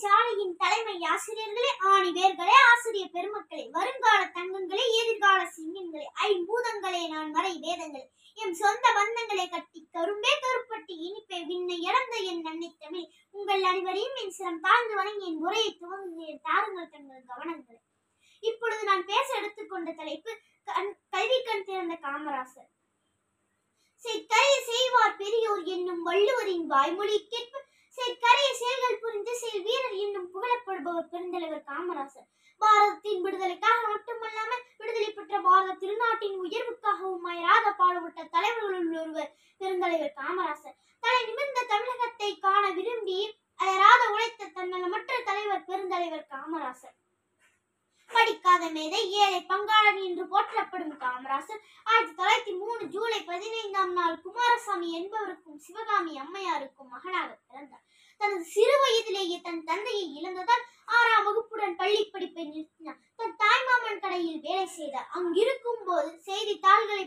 சாலையின் தலைமை ஆசிரியர்களே, ஆணிவேர்களே, ஆசிரியர் பெருமக்களே, வருங்கால தங்கங்களே, எதிர்கால சிங்கங்களே, ஐம்பூதங்களே, நான் மறை வேதங்களே, எம் சொந்த பந்தங்களை கட்டி கரும்பே கருப்பட்டி இனிப்பே விண்ணை இழந்த என் அன்னை தமிழ், உங்கள் அனைவரையும் என் சிரம் தாழ்ந்து வணங்கி என் உரையை துவங்குகிறேன். தாருங்கள் தங்கள் கவனங்களை. இப்பொழுது நான் பேச எடுத்துக்கொண்ட தலைப்பு கல்வி கண் திறந்த காமராசர். செயற்கரிய செய்வார் பெரியோர் என்னும் வள்ளுவரின் வாய்மொழி கேட்ப செயற்கரிய செயல்கள் புரிந்து செயல் வீரர் என்னும் புகழப்படுபவர் பெருந்தலைவர் காமராசர். பாரதத்தின் விடுதலைக்காக மட்டுமல்லாமல் விடுதலை பெற்ற பாரத திருநாட்டின் உயர்வுக்காகவும் அயராத பாடுபட்ட தலைவர்களுள் ஒருவர் பெருந்தலைவர் காமராசர். தலை நிமிர்ந்த தமிழகத்தை காண விரும்பி அயராத உழைத்த தன்னலமற்ற தலைவர் பெருந்தலைவர் காமராசர். படிக்காத மேதை, ஏழை பங்காளன் என்று போற்றப்படும் காமராசர் 1903 ஜூலை 15ஆம் நாள் குமாரசாமி என்பவருக்கும் சிவகாமி அம்மையாருக்கும் மகனாக பிறந்தார். தனது சிறு வயதிலேயே தன் தந்தையை இழந்ததால் 6ஆம் வகுப்புடன் பள்ளி படிப்பை நிறுத்தினார். தன் தாய்மாமன் கடையில் வேலை செய்தார். அங்கிருக்கும் போது செய்தித்தாள்களை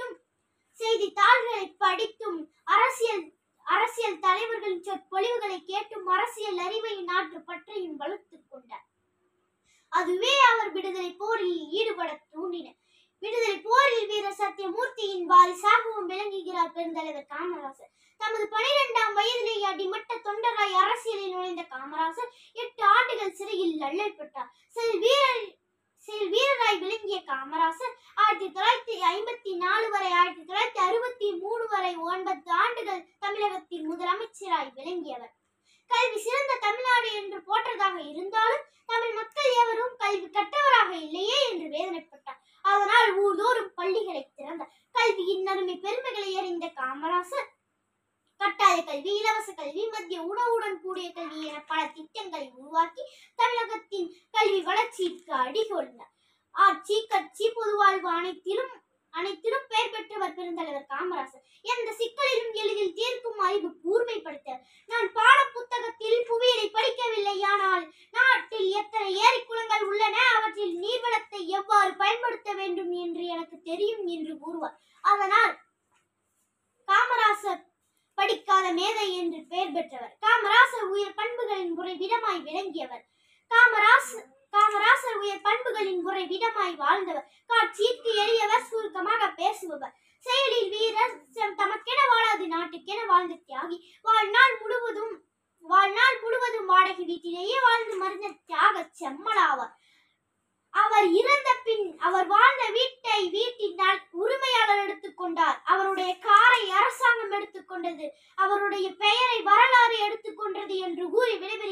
படித்தும் அரசியல் தலைவர்களின் சொற்பொழிவுகளை கேட்டும் அரசியல் அறிவையும் நாட்டு பற்றையும் வளர்த்துக் கொண்டார். அதுவே அவர் விடுதலை போரில் ஈடுபட தூண்டின. விடுதலை போரில் வீரர் சத்தியமூர்த்தியின் வாரிசாகவும் விளங்குகிறார் பெருந்தலைவர் காமராசர். தமது 12ஆம் வயதிலேயே அடிமட்ட தொண்டராய் அரசியலில் நுழைந்த காமராசர் 8 ஆண்டுகள் சிறையில் தள்ளப்பட்டார். செயல் வீரராய் விளங்கிய காமராசர் 1954 வரை 1963 வரை 9 ஆண்டுகள் தமிழகத்தின் முதலமைச்சராய் விளங்கியவர். கல்வி சிறந்த தமிழ்நாடு என்று போற்றதாக இருந்தாலும் தமிழ் மக்கள் எவரும் கல்வி கற்றவராக இல்லையே என்று வேதனைப்பட்டார். அதனால் ஊர்தோறும் பள்ளிகளை திறந்தார். கல்வியின் அருமை பெருமைகளை அறிந்த காமராசர் கட்டாய கல்வி, இலவச கல்வி, மத்திய உணவுடன் கூடிய கல்வி என பல திட்டங்களை உருவாக்கி தமிழகத்தின் கல்வி வளர்ச்சிக்கு அடிகோலினார். ஆட்சி, கட்சி, பொதுவாழ்வு அனைத்திலும் பெயர் பெற்றவர் பெருந்தலைவர் காமராசர். எந்த சிக்கலிலும் எளிதில் தீர்க்கும் அறிவு கூர்மைப்படுத்தவர். நான் பாட புத்தகத்தில் புவியியலை படிக்கவில்லை, ஆனால் நாட்டில் எத்தனை ஏரி குளங்கள் உள்ளன, அவற்றில் நீர்வளத்தை எவ்வாறு பயன்படுத்த வேண்டும் என்று எனக்கு தெரியும் என்று கூறுவார். அதனால் காமராசர் படிக்காத மேதை என்று பெயர் பெற்றவர். காமராசர் உயர் பண்புகளின் உறைவிடமாய் விளங்கியவர். காமராசர் உயர் பண்புகளின் உறைவிடமாய் வாழ்ந்தவர். காட்சிக்கு எளியவர், சுருக்கமாக பேசுபவர், செயலில் வீரர், தமக்கென வாழாது நாட்டுக்கென வாழ்ந்த தியாகி, வாழ்நாள் முழுவதும் வாடகை வீட்டிலேயே வாழ்ந்து மறைந்த தியாக செம்மலாவார். அவர் இறந்த பின் அவர் வாழ்ந்த வீட்டின் உரிமையாளர் எடுத்துக்கொண்டார். அவருடைய காரை அரசாங்கம் எடுத்துக்கொண்டது. அவருடைய பெயரை வரலாறு எடுத்துக்கொண்டது என்று கூறி விடைபெறுகிறார்.